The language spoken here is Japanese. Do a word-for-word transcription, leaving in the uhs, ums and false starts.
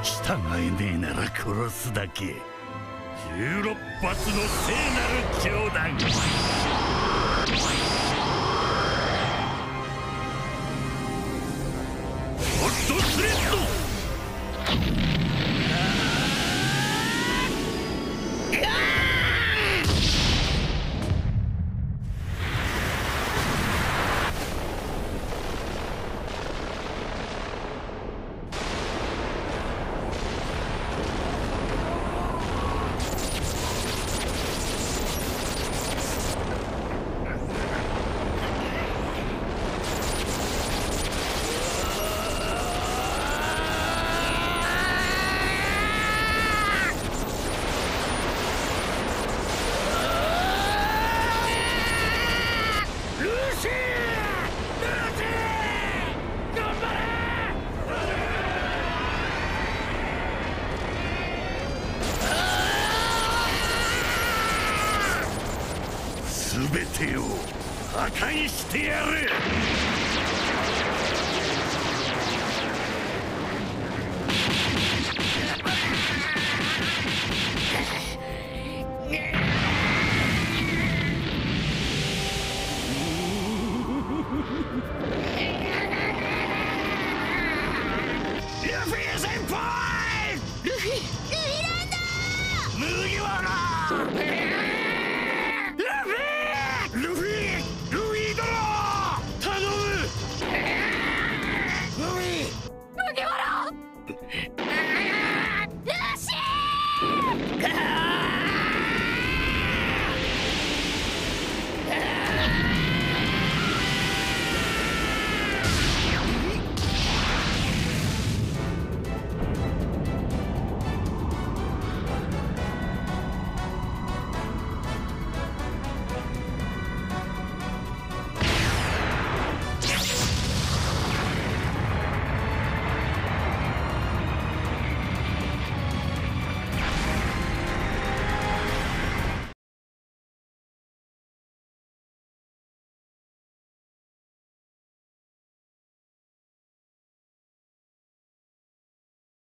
従えねえなら殺すだけ。じゅうろっぱつの聖なる教団。ホットスレッド。全てを破壊してやる。ルフィ先輩。ルフィルフィランド麦わら。